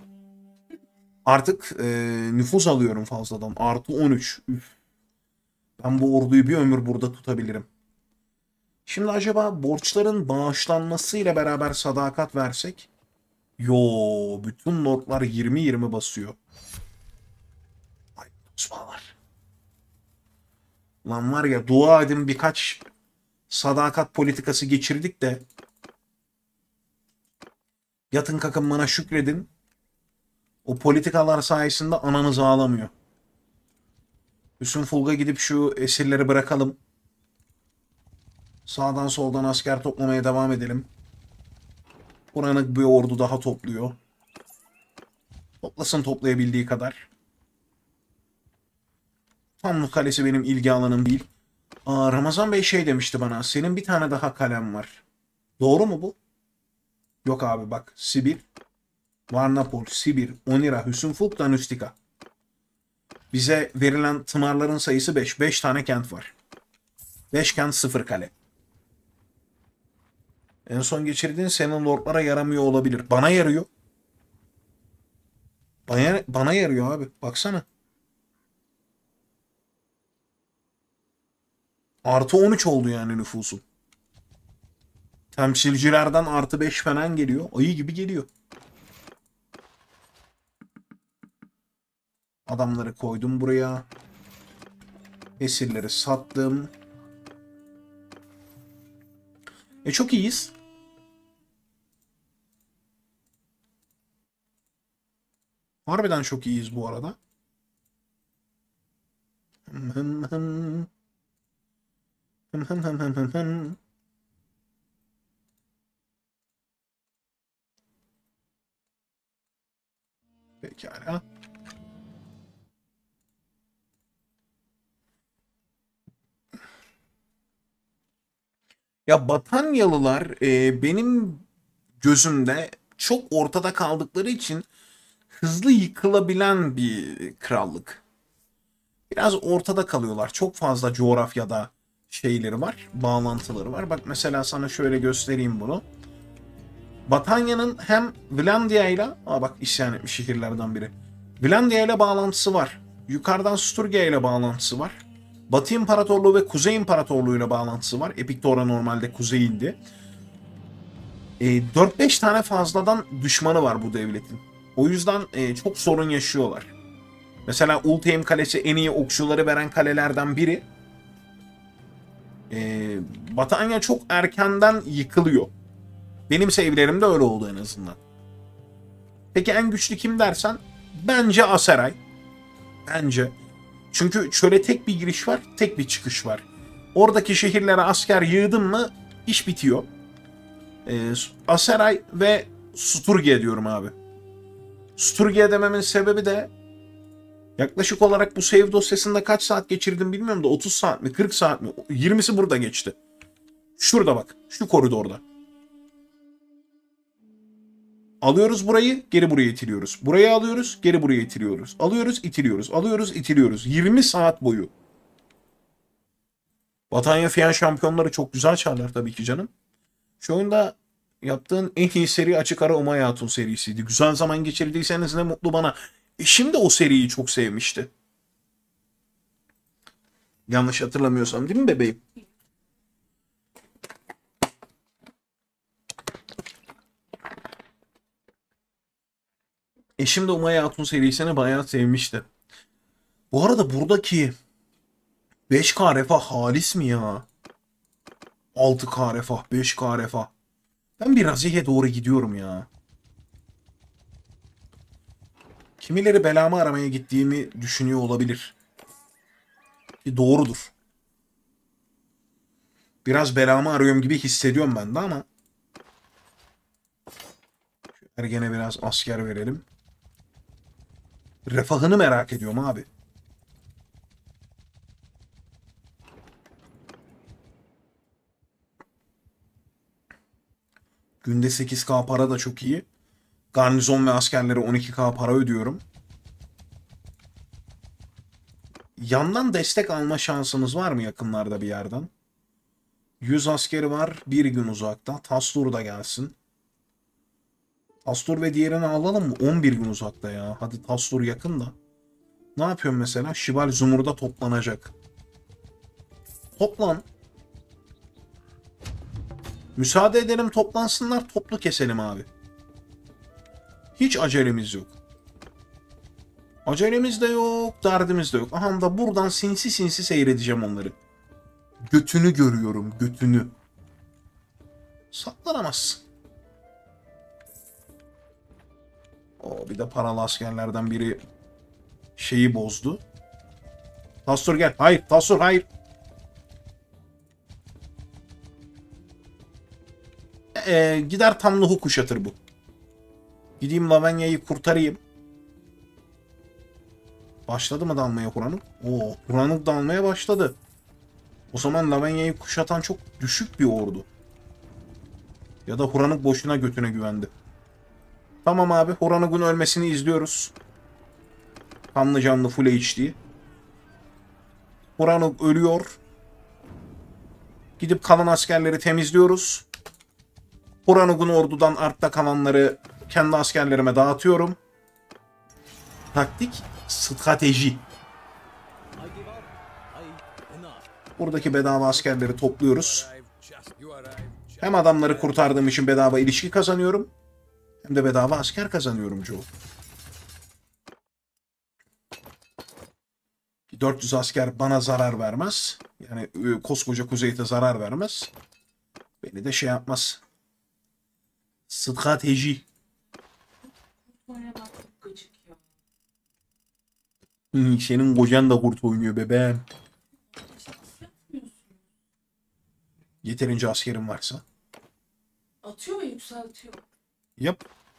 Artık nüfus alıyorum fazladan. Artı 13. Üf. Ben bu orduyu bir ömür burada tutabilirim. Şimdi acaba borçların bağışlanmasıyla beraber sadakat versek? Yo, bütün lordlar 20-20 basıyor. Ay, tosbalar. Lan var ya, dua edin birkaç sadakat politikası geçirdik de yatın kakın bana şükredin. O politikalar sayesinde ananız ağlamıyor. Hüsnü Fulga gidip şu esirleri bırakalım. Sağdan soldan asker toplamaya devam edelim. Buranın bir ordu daha topluyor. Toplasın toplayabildiği kadar. Tamlık Kalesi benim ilgi alanım değil. Ramazan Bey şey demişti bana. Senin bir tane daha kalem var. Doğru mu bu? Yok abi bak. Sibir, Varnapol, Sibir, Onira, Hüsnüfulk, Danustika. Bize verilen tımarların sayısı 5. 5 tane kent var. 5 kent 0 kale. En son geçirdiğin senin lordlara yaramıyor olabilir. Bana yarıyor. Bana yarıyor abi. Baksana. Artı 13 oldu yani nüfusum. Temsilcilerden artı 5 falan geliyor. Ayı gibi geliyor. Adamları koydum buraya. Esirleri sattım. Çok iyiyiz. Harbiden çok iyiyiz bu arada. Hım hım hım. Hım hım hım hım hım hım. Pekala. Ya Batanyalılar benim gözümde çok ortada kaldıkları için hızlı yıkılabilen bir krallık. Biraz ortada kalıyorlar. Çok fazla coğrafyada şeyleri var, bağlantıları var. Bak mesela sana şöyle göstereyim bunu. Batanya'nın hem Vlandia ile, bak isyan etmiş şehirlerden biri. Vlandia ile bağlantısı var. Yukarıdan Sturgia ile bağlantısı var. Batı İmparatorluğu ve Kuzey İmparatorluğu ile bağlantısı var. Epiktora normalde kuzeyindi. 4-5 tane fazladan düşmanı var bu devletin. O yüzden çok sorun yaşıyorlar. Mesela Ultheim Kalesi en iyi okçuları veren kalelerden biri. Batanya çok erkenden yıkılıyor. Benim save'lerimde öyle oldu en azından. Peki en güçlü kim dersen bence Aseray. Bence. Çünkü şöyle tek bir giriş var, tek bir çıkış var. Oradaki şehirlere asker yığdın mı iş bitiyor. Aseray ve Sturgia diyorum abi. Sturgia dememin sebebi de yaklaşık olarak bu save dosyasında kaç saat geçirdim bilmiyorum da 30 saat mi 40 saat mi 20'si burada geçti. Şurada bak şu koridorda. Alıyoruz burayı, geri buraya itiliyoruz. Burayı alıyoruz, geri buraya itiliyoruz. Alıyoruz, itiliyoruz. Alıyoruz, itiliyoruz. 20 saat boyu. Batanya Fiyan şampiyonları çok güzel çarlar tabii ki canım. Şu oyunda yaptığın en iyi seri açık ara Umay Hatun serisiydi. Güzel zaman geçirdiyseniz ne mutlu bana. Eşim de o seriyi çok sevmişti. Yanlış hatırlamıyorsam değil mi bebeğim? Eşim de Umay Hatun serisini bayağı sevmişti. Bu arada buradaki 5K refah halis mi ya? 6K refah, 5K refah. Ben bir Razihe doğru gidiyorum ya. Kimileri belamı aramaya gittiğimi düşünüyor olabilir. Ki doğrudur. Biraz belamı arıyorum gibi hissediyorum ben de ama. Ergene biraz asker verelim. Refahını merak ediyorum abi. Günde 8K para da çok iyi. Garnizon ve askerlere 12K para ödüyorum. Yandan destek alma şansınız var mı yakınlarda bir yerden? 100 askeri var bir gün uzakta. Tastur da gelsin. Tastur ve diğerini alalım mı? 11 gün uzakta ya. Hadi Tastur yakın da. Ne yapıyorum mesela? Şival Zumur'da toplanacak. Toplan. Müsaade edelim toplansınlar, toplu keselim abi. Hiç acelemiz yok. Acelemiz de yok, derdimiz de yok. Aha da buradan sinsi sinsi seyredeceğim onları. Götünü görüyorum, götünü. Saklanamazsın. Bir de paralı askerlerden biri şeyi bozdu. Tastur gel. Hayır. Tastur hayır. Gider Tamluh'u kuşatır bu. Gideyim Lavenya'yı kurtarayım. Başladı mı dalmaya Huranuk? Oo, Huranuk dalmaya başladı. O zaman Lavenya'yı kuşatan çok düşük bir ordu. Ya da Huranuk boşuna götüne güvendi. Tamam abi. Huranuk'un ölmesini izliyoruz. Kanlı canlı Full HD. Huranuk ölüyor. Gidip kalan askerleri temizliyoruz. Huranuk'un ordudan artta kalanları kendi askerlerime dağıtıyorum. Taktik, strateji. Buradaki bedava askerleri topluyoruz. Hem adamları kurtardığım için bedava ilişki kazanıyorum. Hem de bedava asker kazanıyorum Joe. 400 asker bana zarar vermez. Yani koskoca Kuzey'de zarar vermez. Beni de şey yapmaz. Strateji. Senin kocan da kurt oynuyor bebeğim. Yeterince askerim varsa. Atıyor ve yükseltiyor. Yap.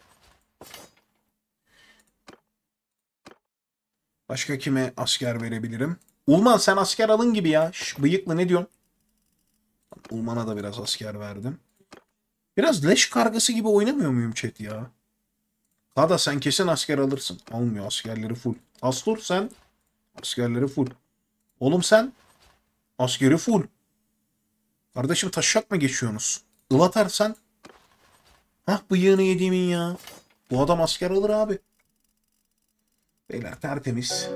Başka kime asker verebilirim? Ulman sen asker alın gibi ya. Bıyıklı ne diyorsun? Ulman'a da biraz asker verdim. Biraz leş kargası gibi oynamıyor muyum chat ya? Kada sen kesin asker alırsın. Almıyor askerleri full. Astur sen askerleri full. Oğlum sen askeri full. Kardeşim taşak mı geçiyorsunuz? Ilatar sen. Hah bıyığını yediğimin ya. Bu adam asker alır abi. Beyler tertemiz.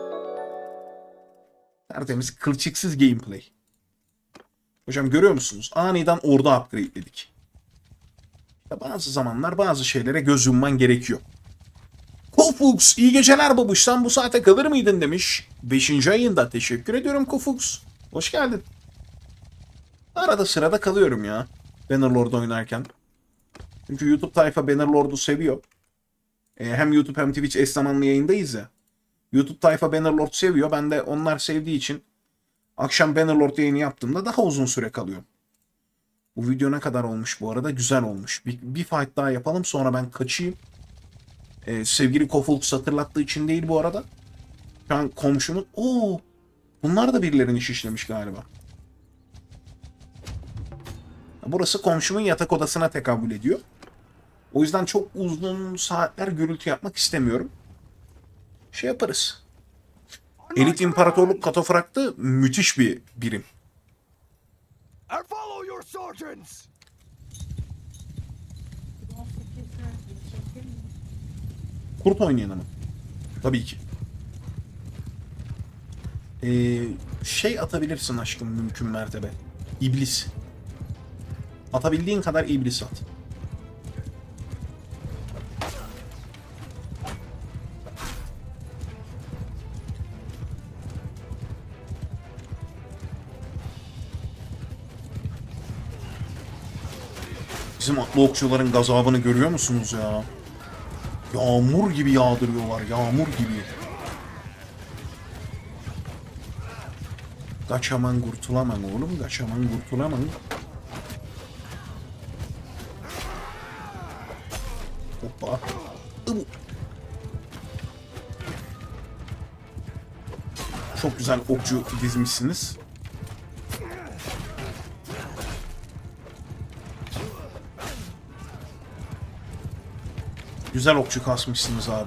Tertemiz kılçıksız gameplay. Hocam görüyor musunuz? Aniden ordu upgrade'ledik. Bazı zamanlar bazı şeylere göz yumman gerekiyor. Kofux iyi geceler babuş sen bu saate kalır mıydın demiş. 5. ayında teşekkür ediyorum Kofux. Hoş geldin. Arada sırada kalıyorum ya. Bannerlord oynarken. Çünkü YouTube tayfa Bannerlord'u seviyor. Hem YouTube hem Twitch eş zamanlı yayındayız ya. YouTube tayfa Bannerlord seviyor. Ben de onlar sevdiği için akşam Bannerlord yayını yaptığımda daha uzun süre kalıyorum. Bu video ne kadar olmuş bu arada? Güzel olmuş. Bir fight daha yapalım sonra ben kaçayım. Sevgili Kofulks hatırlattığı için değil bu arada. Şu an komşumun... Oo, bunlar da birilerini şişlemiş galiba. Burası komşumun yatak odasına tekabül ediyor. O yüzden çok uzun saatler gürültü yapmak istemiyorum. Şey yaparız. Elit İmparatorluk Katafraktı müthiş bir birim. Kurt oynayan ama. Tabii ki. Şey atabilirsin aşkım mümkün mertebe. İblis. Atabildiğin kadar iblis at. Bizim atlı okçuların gazabını görüyor musunuz ya? Yağmur gibi yağdırıyorlar, yağmur gibi. Kaçaman kurtulamam oğlum, kaçaman kurtulamam. Hoppa. Çok güzel okçu dizmişsiniz. Güzel okçu kasmışsınız abi.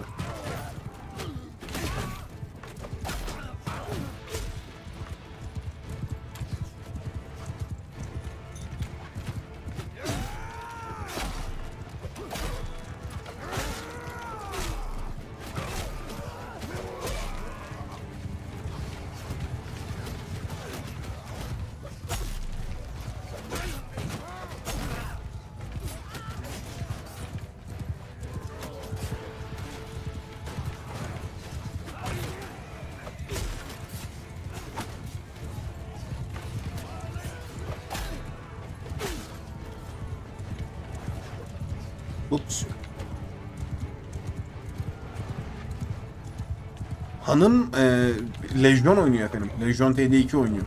Ups. Hanım Lejyon oynuyor efendim. Lejyon TD2 oynuyor.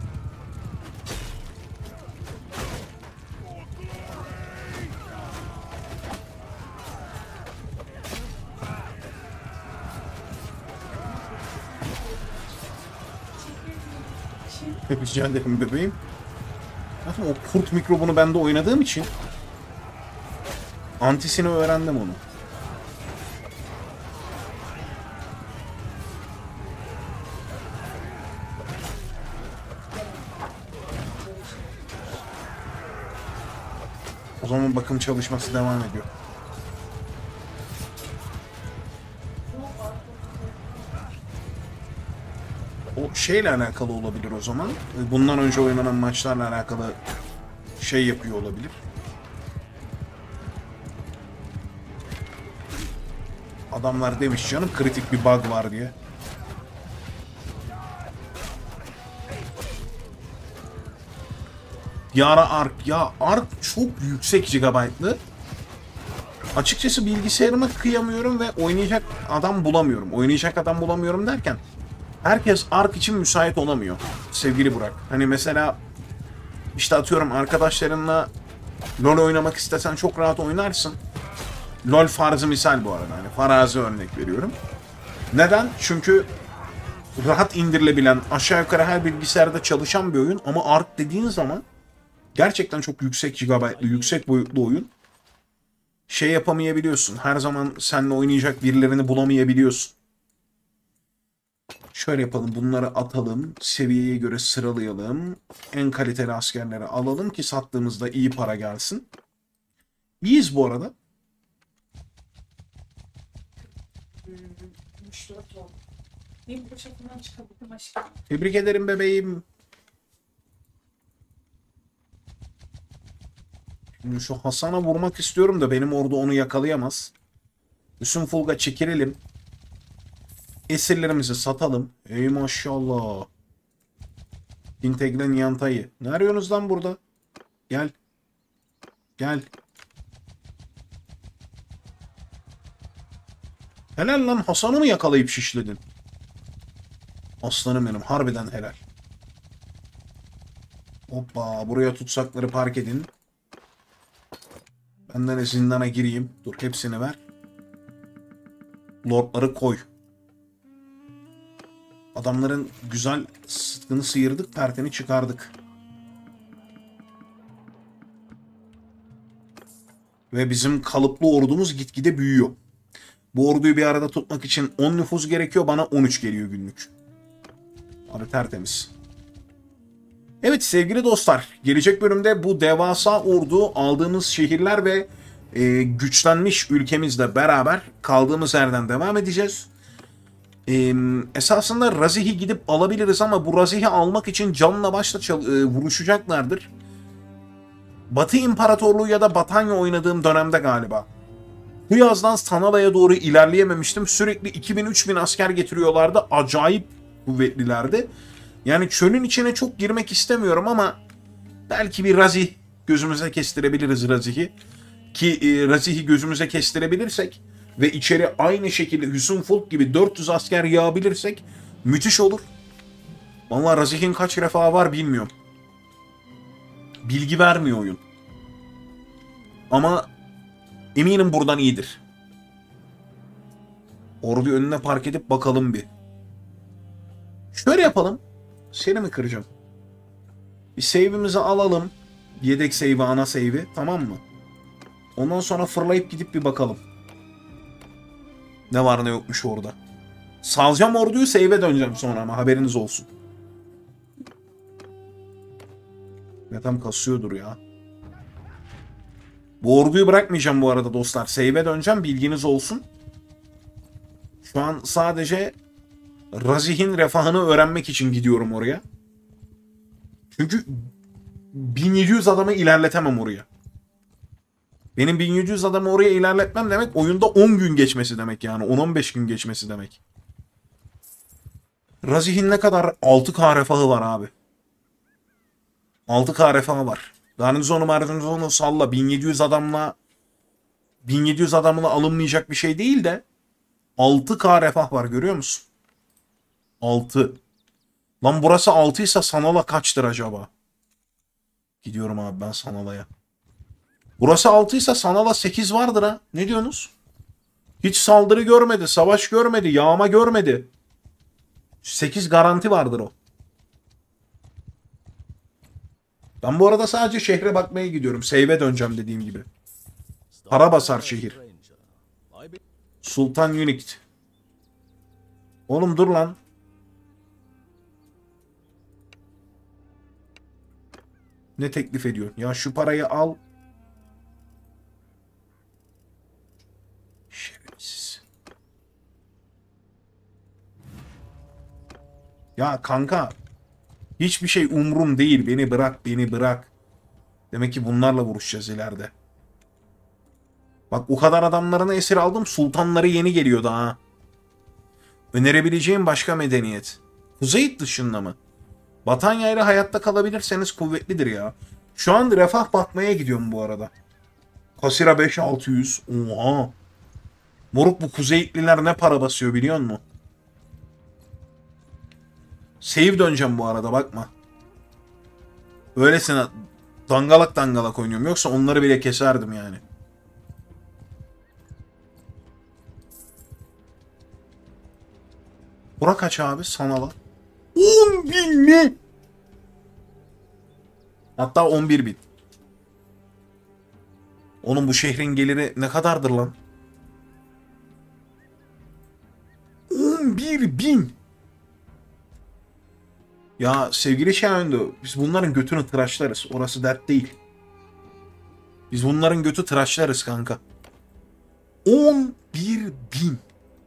Rica ederim bebeğim. Zaten o kurt mikrobunu ben de oynadığım için antisini öğrendim onu. O zaman bakım çalışması devam ediyor. O şeyle alakalı olabilir o zaman. Bundan önce oynanan maçlarla alakalı şey yapıyor olabilir. Adamlar demiş canım kritik bir bug var diye. Yara Ark. Ya Ark çok yüksek gigabaytlı. Açıkçası bilgisayarıma kıyamıyorum ve oynayacak adam bulamıyorum. Oynayacak adam bulamıyorum derken herkes Ark için müsait olamıyor. Sevgili Burak. Hani mesela işte atıyorum arkadaşlarınla LoL oynamak istesen çok rahat oynarsın. LoL farzı misal bu arada. Hani farazi örnek veriyorum. Neden? Çünkü rahat indirilebilen, aşağı yukarı her bilgisayarda çalışan bir oyun ama Ark dediğin zaman gerçekten çok yüksek gigabaytlı, yüksek boyutlu oyun. Şey yapamayabiliyorsun. Her zaman seninle oynayacak birilerini bulamayabiliyorsun. Şöyle yapalım. Bunları atalım. Seviyeye göre sıralayalım. En kaliteli askerleri alalım ki sattığımızda iyi para gelsin. İyiyiz bu arada. 64 oldu. Bir poşetinden çıkabildim aşkım. Tebrik ederim bebeğim. Şimdi şu Hasan'a vurmak istiyorum da benim orada onu yakalayamaz. Hüsnü Fulga çekilelim. Esirlerimizi satalım. Ey maşallah. Integre Nianta'yı. Ne arıyorsunuz lan burada? Gel. Gel. Helal lan, Hasan'ı mı yakalayıp şişledin? Aslanım benim, harbiden helal. Hoppa, buraya tutsakları park edin. Benden de zindana gireyim. Dur, hepsini ver. Lordları koy. Adamların güzel sıtkını sıyırdık, perteni çıkardık. Ve bizim kalıplı ordumuz gitgide büyüyor. Bu orduyu bir arada tutmak için 10 nüfus gerekiyor. Bana 13 geliyor günlük. Abi tertemiz. Evet sevgili dostlar. Gelecek bölümde bu devasa ordu, aldığımız şehirler ve güçlenmiş ülkemizle beraber kaldığımız yerden devam edeceğiz. Esasında Razih'i gidip alabiliriz ama bu Razih'i almak için canla başla vuruşacaklardır. Batı İmparatorluğu ya da Batanya oynadığım dönemde galiba. Bu yazdan Sanala'ya doğru ilerleyememiştim. Sürekli 2000-3000 asker getiriyorlardı. Acayip kuvvetlilerdi. Yani çölün içine çok girmek istemiyorum ama belki bir Razih gözümüze kestirebiliriz Razih'i. Ki Razih'i gözümüze kestirebilirsek ve içeri aynı şekilde Hüsnüfolk gibi 400 asker yağabilirsek müthiş olur. Vallahi Razih'in kaç refahı var bilmiyorum. Bilgi vermiyor oyun. Ama eminim buradan iyidir. Orduyu önüne park edip bakalım bir. Şöyle yapalım. Seni mi kıracağım? Bir save'imizi alalım. Yedek save'i, ana save'i. Tamam mı? Ondan sonra fırlayıp gidip bir bakalım. Ne var ne yokmuş orada. Salacağım orduyu, save'e döneceğim sonra ama haberiniz olsun. Ya tam kasıyordur ya. Bu orduyu bırakmayacağım bu arada dostlar. Save'e döneceğim, bilginiz olsun. Şu an sadece Razih'in refahını öğrenmek için gidiyorum oraya. Çünkü 1700 adamı ilerletemem oraya. Benim 1700 adamı oraya ilerletmem demek oyunda 10 gün geçmesi demek yani. 10-15 gün geçmesi demek. Razih'in ne kadar 6K refahı var abi. 6K refahı var. Garnizonu salla. 1700 adamla 1700 adamla alınmayacak bir şey değil de 6K refah var, görüyor musun? 6. Lan burası 6 ise Sanala kaçtır acaba? Gidiyorum abi ben Sanala'ya. Burası 6 ise Sanala 8 vardır ha. Ne diyorsunuz? Hiç saldırı görmedi, savaş görmedi, yağma görmedi. 8 garanti vardır o. Ben bu arada sadece şehre bakmaya gidiyorum. Save'e döneceğim dediğim gibi. Para basar şehir. Sultan Unique. Oğlum dur lan. Ne teklif ediyor? Ya şu parayı al. Şerefsiz. Ya kanka. Hiçbir şey umrum değil. Beni bırak, beni bırak. Demek ki bunlarla vuruşacağız ileride. Bak o kadar adamlarını esir aldım. Sultanları yeni geliyor daha. Önerebileceğim başka medeniyet. Kuzey dışında mı? Batanya ile hayatta kalabilirseniz kuvvetlidir ya. Şu an refah bakmaya gidiyorum bu arada. Kasira 5600. Oha. Moruk bu Kuzeyitliler ne para basıyor biliyor musun? Save döneceğim bu arada bakma. Öylesine dangalak dangalak oynuyorum. Yoksa onları bile keserdim yani. Bura kaç abi? Sanala. 10.000 mi? Hatta 11.000. Onun bu şehrin geliri ne kadardır lan? 11.000. Ya sevgili Şahin'de biz bunların götünü tıraşlarız. Orası dert değil. Biz bunların götü tıraşlarız kanka. 11.000.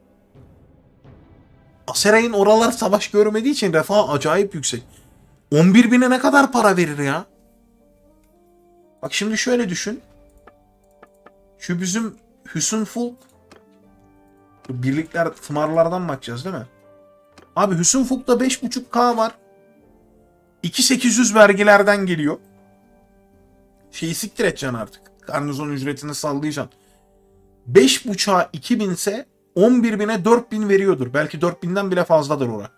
Aseray'ın oralar savaş görmediği için refah acayip yüksek. 11.000'e ne kadar para verir ya? Bak şimdi şöyle düşün. Şu bizim Hüsnüfulk birlikler tımarlardan bakacağız değil mi? Abi Hüsnüfulk'ta 5.5K var. 2.800 vergilerden geliyor. Şeyi siktir edeceksin artık. Garnizon ücretini sallayacaksın. 5.5'a 2.000 ise 11.000'e 4.000 veriyordur. Belki 4.000'den bile fazladır ora.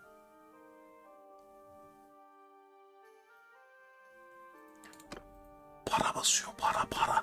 Para basıyor. Para.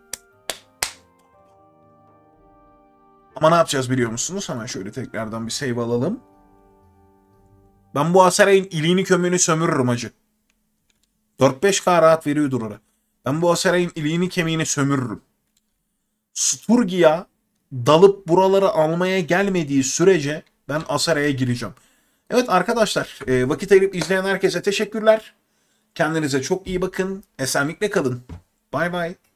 Ama ne yapacağız biliyor musunuz? Hemen şöyle tekrardan bir save alalım. Ben bu Aseray'ın iliğini kömüğünü sömürürüm hacı. 4-5K rahat veriyordur oraya. Ben bu Aseray'ın iliğini kemiğini sömürürüm. Sturgia dalıp buraları almaya gelmediği sürece ben Aseray'a gireceğim. Evet arkadaşlar vakit ayırıp izleyen herkese teşekkürler. Kendinize çok iyi bakın. Esenlikle kalın. Bay bay.